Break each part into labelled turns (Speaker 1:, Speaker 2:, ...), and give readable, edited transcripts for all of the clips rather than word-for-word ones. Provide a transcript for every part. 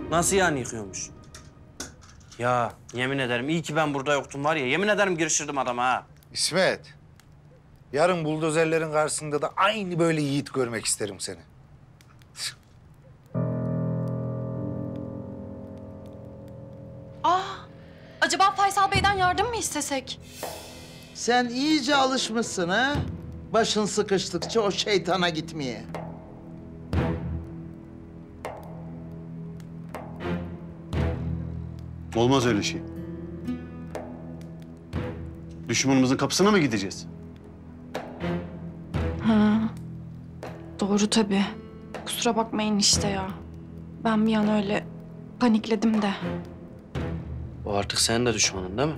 Speaker 1: Nasıl yani yıkıyormuş? Ya yemin ederim iyi ki ben burada yoktum var ya. Yemin ederim girişirdim adama ha.
Speaker 2: İsmet, yarın buldozerlerin karşısında da aynı böyle yiğit görmek isterim seni.
Speaker 3: Acaba Faysal Bey'den yardım mı istesek?
Speaker 4: Sen iyice alışmışsın ha? Başın sıkıştıkça o şeytana gitmeye.
Speaker 5: Olmaz öyle şey. Düşmanımızın kapısına mı gideceğiz?
Speaker 3: Doğru tabii. Kusura bakmayın işte ya. Ben bir an öyle panikledim de.
Speaker 1: O artık senin de düşmanın değil mi?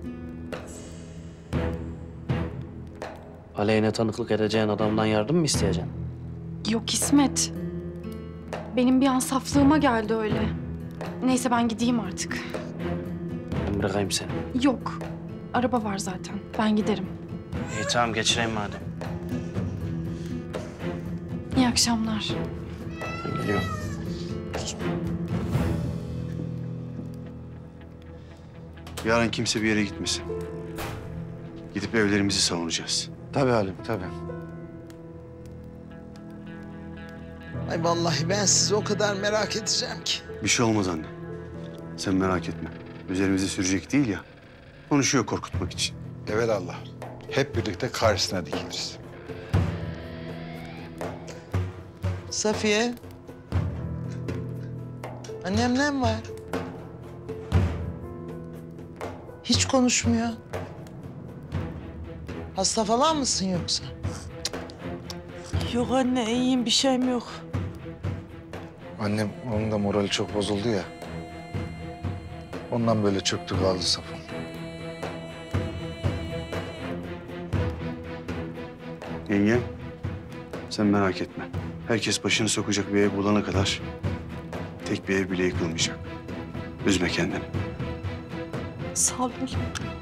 Speaker 1: Aleyhine tanıklık edeceğin adamdan yardım mı isteyeceksin?
Speaker 3: Yok İsmet. Benim bir an saflığıma geldi öyle. Neyse ben gideyim artık.
Speaker 1: Ben bırakayım seni.
Speaker 3: Yok. Araba var zaten. Ben giderim.
Speaker 1: İyi tamam geçireyim madem.
Speaker 3: İyi akşamlar.
Speaker 1: Ben geliyorum.
Speaker 5: Yarın kimse bir yere gitmesin. Gidip evlerimizi savunacağız.
Speaker 2: Tabii Halim, tabii.
Speaker 4: Ay vallahi ben sizi o kadar merak edeceğim ki.
Speaker 5: Bir şey olmaz anne. Sen merak etme. Üzerimize sürecek değil ya. Konuşuyor korkutmak için.
Speaker 2: Evelallah. Hep birlikte karşısına dikiliriz.
Speaker 4: Safiye. Annem var? Hiç konuşmuyor. Hasta falan mısın yoksa?
Speaker 6: Yok anne, iyiyim. Bir şeyim yok.
Speaker 2: Annem, onun da morali çok bozuldu ya. Ondan böyle çöktü kaldı Safo.
Speaker 5: Yenge, sen merak etme. Herkes başını sokacak bir ev bulana kadar tek bir ev bile yıkılmayacak. Üzme kendini.
Speaker 3: Sağ olun.